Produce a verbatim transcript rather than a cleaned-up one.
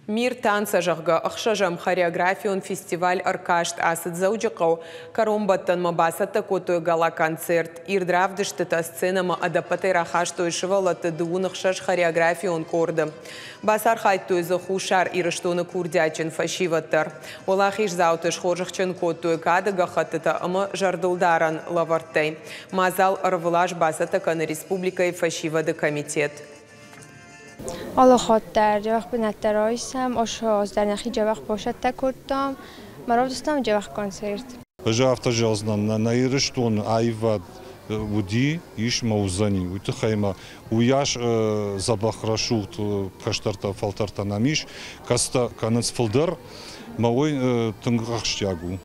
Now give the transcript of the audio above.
Мир танца жағға ұқшажам хореографион фестиваль аркашт асыд заудžiқау. Каромбаттан мабасата көтөй гала концерт. Ирдравдыштыта сценама адапатай рахаштой шывалаты дуын ұқшаж хореографион корды. Басар хайттойзы хушар ирыштоны курдячын фашиваттар. Олахиш заутыш хоржықчын көтөй кадыға хатыта ымы жардылдаран лавартай. Мазал арвылаш басата каны республикай фашивады комитет. حالا خاطر جوخ به نترایسم آشاز در نخی جوخ باشد تکردم مرا دوستم جوخ کنسرت. Пожалуйста, жалзна на наирыштон айвад уди иш маузани утхайма уяш забахрашут каштарта фалтарта намиш каста канац филдер мавой тынгахштягу.